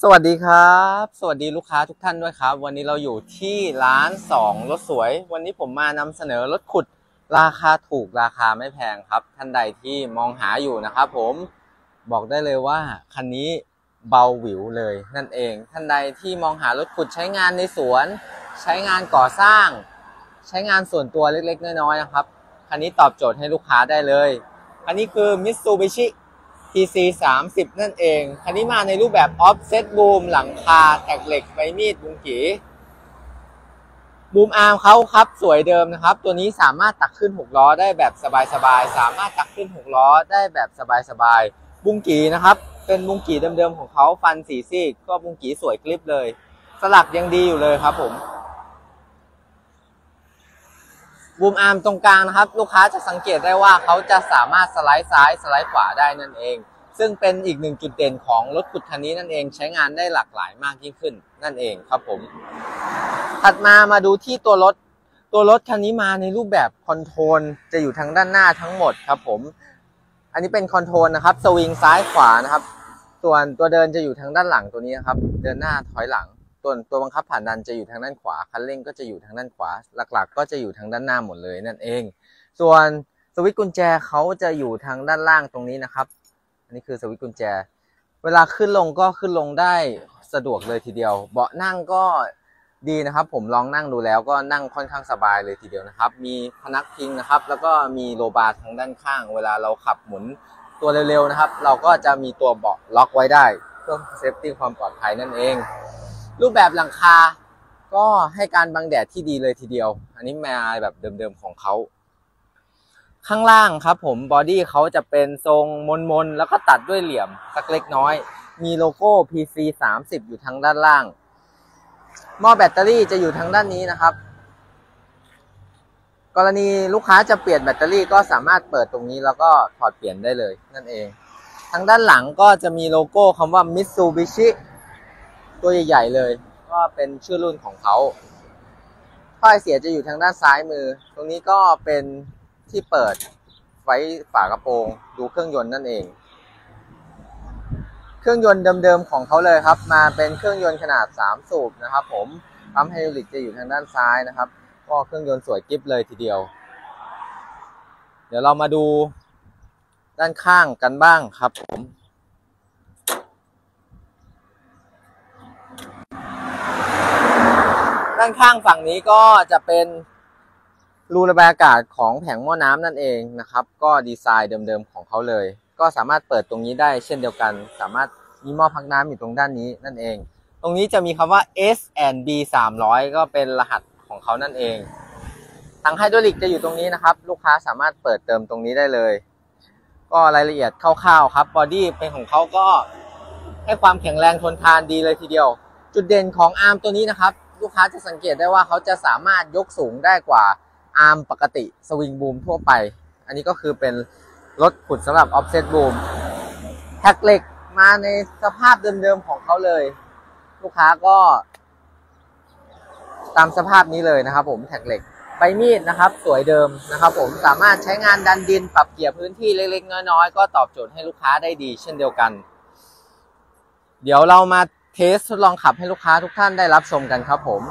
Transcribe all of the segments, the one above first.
สวัสดีครับสวัสดีลูกค้าทุกท่านด้วยครับวันนี้เราอยู่ที่ร้าน2รถสวยวันนี้ผมมานำเสนอรถขุดราคาถูกราคาไม่แพงครับท่านใดที่มองหาอยู่นะครับผมบอกได้เลยว่าคันนี้เบาหวิวเลยนั่นเองท่านใดที่มองหารถขุดใช้งานในสวนใช้งานก่อสร้างใช้งานส่วนตัวเล็กๆน้อยๆนะครับคันนี้ตอบโจทย์ให้ลูกค้าได้เลยคันนี้คือ Mitsubishi TC30 นั่นเองคันนี้มาในรูปแบบ Offset Boom หลังคาแท็กเหล็กใบมีดบุงกีบูมอาร์มเขาครับสวยเดิมนะครับตัวนี้สามารถตักขึ้น6ล้อได้แบบสบายๆสามารถตักขึ้น6ล้อได้แบบสบายๆบุงกีนะครับเป็นบุงกีเดิมๆของเขาฟันสีซีกก็บุงกีสวยกริบเลยสลักยังดีอยู่เลยครับผมบูมอาร์มตรงกลางนะครับลูกค้าจะสังเกตได้ว่าเขาจะสามารถสไลด์ซ้ายสไลด์ขวาได้นั่นเองซึ่งเป็นอีกหนึ่งจุดเด่นของรถขุดคันนี้นั่นเองใช้งานได้หลากหลายมากยิ่งขึ้นนั่นเองครับผมถัดมาดูที่ตัวรถคันนี้มาในรูปแบบคอนโทรลจะอยู่ทางด้านหน้าทั้งหมดครับผมอันนี้เป็นคอนโทรลนะครับสวิงซ้ายขวานะครับส่วนตัวเดินจะอยู่ทางด้านหลังตัวนี้นะครับเดินหน้าถอยหลังตัวบังคับผ่านดันจะอยู่ทางด้านขวาคันเร่งก็จะอยู่ทางด้านขวาหลักๆก็จะอยู่ทางด้านหน้าหมดเลยนั่นเองส่วนสวิตช์กุญแจเขาจะอยู่ทางด้านล่างตรงนี้นะครับอันนี้คือสวิตช์กุญแจเวลาขึ้นลงก็ขึ้นลงได้สะดวกเลยทีเดียวเบาะนั่งก็ดีนะครับผมลองนั่งดูแล้วก็นั่งค่อนข้างสบายเลยทีเดียวนะครับมีพนักพิงนะครับแล้วก็มีโลบาร์ทางด้านข้างเวลาเราขับหมุนตัวเร็วๆนะครับเราก็จะมีตัวเบาะล็อกไว้ได้เพื่อเซฟตี้ความปลอดภัยนั่นเองรูปแบบหลังคาก็ให้การบังแดดที่ดีเลยทีเดียวอันนี้มาแบบเดิมๆของเขาข้างล่างครับผมบอดี้เขาจะเป็นทรงมนๆแล้วก็ตัดด้วยเหลี่ยมสักเล็กน้อยมีโลโก้ PC30 อยู่ทางด้านล่างหม้อแบตเตอรี่จะอยู่ทางด้านนี้นะครับกรณีลูกค้าจะเปลี่ยนแบตเตอรี่ก็สามารถเปิดตรงนี้แล้วก็ถอดเปลี่ยนได้เลยนั่นเองทางด้านหลังก็จะมีโลโก้คำว่า Mitsubishiตัวใหญ่ๆเลยก็เป็นชื่อรุ่นของเขาถ้อยเสียจะอยู่ทางด้านซ้ายมือตรงนี้ก็เป็นที่เปิดไว้ฝากระโปรงดูเครื่องยนต์นั่นเองเครื่องยนต์เดิมๆของเขาเลยครับมาเป็นเครื่องยนต์ขนาด3สูบนะครับผมปั๊มไฮดรอลิกจะอยู่ทางด้านซ้ายนะครับก็เครื่องยนต์สวยกิ๊บเลยทีเดียวเดี๋ยวเรามาดูด้านข้างกันบ้างครับผมด้านข้างฝั่งนี้ก็จะเป็นรูระบายอากาศของแผงหม้อน้ำนั่นเองนะครับก็ดีไซน์เดิมๆของเขาเลยก็สามารถเปิดตรงนี้ได้เช่นเดียวกันสามารถมีหม้อพักน้ำอยู่ตรงด้านนี้นั่นเองตรงนี้จะมีคำว่า S&B 300ก็เป็นรหัสของเขานั่นเองถังไฮดรอลิกจะอยู่ตรงนี้นะครับลูกค้าสามารถเปิดเติมตรงนี้ได้เลยก็รายละเอียดคร่าวๆครับบอดี้เป็นของเขาก็ให้ความแข็งแรงทนทานดีเลยทีเดียวจุดเด่นของอาร์มตัวนี้นะครับลูกค้าจะสังเกตได้ว่าเขาจะสามารถยกสูงได้กว่าอาร์มปกติสวิงบูมทั่วไปอันนี้ก็คือเป็นรถขุดสำหรับ Offset Boom แท็กเหล็กมาในสภาพเดิมๆของเขาเลยลูกค้าก็ตามสภาพนี้เลยนะครับผมแท็กเหล็กใบมีดนะครับสวยเดิมนะครับผมสามารถใช้งานดันดินปรับเกี่ยพื้นที่เล็กๆน้อยๆก็ตอบโจทย์ให้ลูกค้าได้ดีเช่นเดียวกันเดี๋ยวเรามาเทสทดลองขับให้ลูกค้าทุกท่านได้รับชมกันครับผม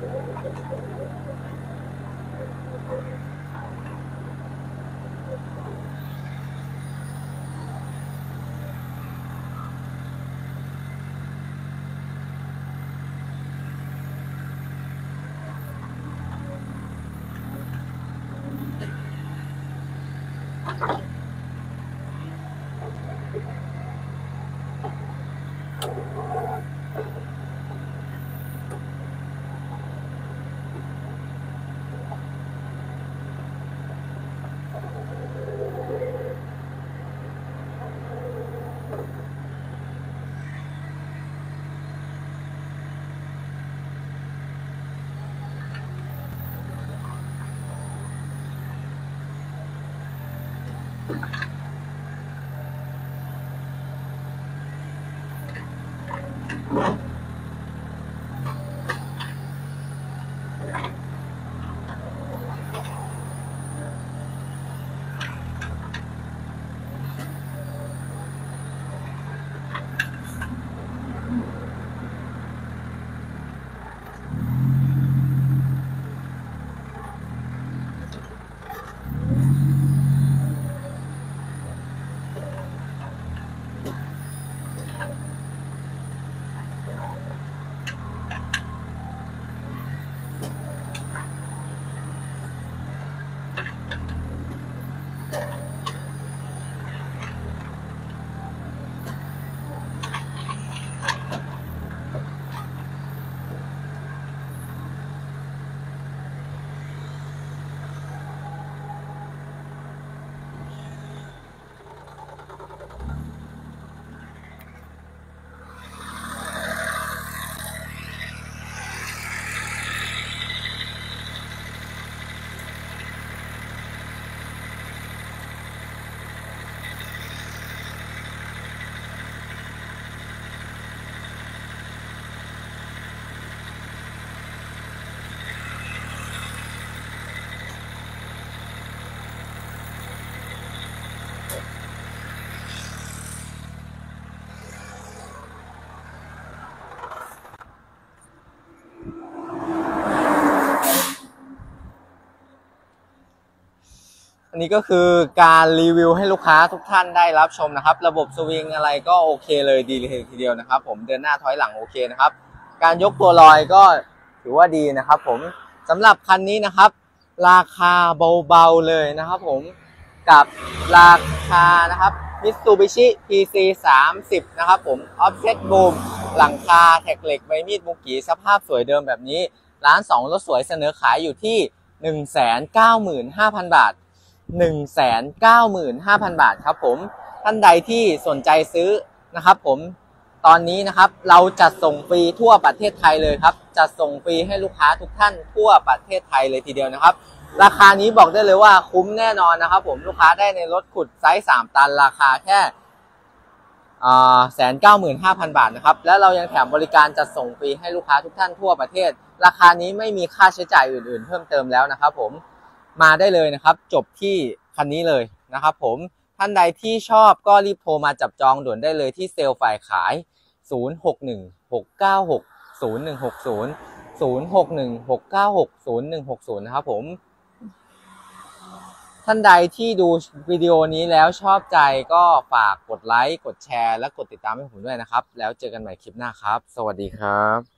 อันนี้ก็คือการรีวิวให้ลูกค้าทุกท่านได้รับชมนะครับระบบสวิงอะไรก็โอเคเลยดีเลยทีเดียวนะครับผมเดินหน้าถอยหลังโอเคนะครับการยกตัวลอยก็ถือว่าดีนะครับผมสำหรับคันนี้นะครับราคาเบาๆเลยนะครับผมกับราคานะครับ Mitsubishi PC 30นะครับผม Offset Boom หลังคาแท็กเหล็กใบมีดมุกีสภาพสวยเดิมแบบนี้ร้าน2รถสวยเสนอขายอยู่ที่ 195,000 บาท195,000 บาทครับผมท่านใดที่สนใจซื้อนะครับผมตอนนี้นะครับเราจัดส่งฟรีทั่วประเทศไทยเลยครับจัดส่งฟรีให้ลูกค้าทุกท่านทั่วประเทศไทยเลยทีเดียวนะครับราคานี้บอกได้เลยว่าคุ้มแน่นอนนะครับผมลูกค้าได้ในรถขุดไซส์3 ตันราคาแค่195,000 บาทนะครับและเรายังแถมบริการจัดส่งฟรีให้ลูกค้าทุกท่านทั่วประเทศราคานี้ไม่มีค่าใช้จ่ายอื่นๆเพิ่มเติมแล้วนะครับผมมาได้เลยนะครับจบที่คันนี้เลยนะครับผมท่านใดที่ชอบก็รีบโทรมาจับจองด่วนได้เลยที่เซลล์ฝ่ายขาย0616960160 0616960160นะครับผมท่านใดที่ดูวิดีโอนี้แล้วชอบใจก็ฝากกดไลค์กดแชร์และกดติดตามให้ผมด้วยนะครับแล้วเจอกันใหม่คลิปหน้าครับสวัสดีครับ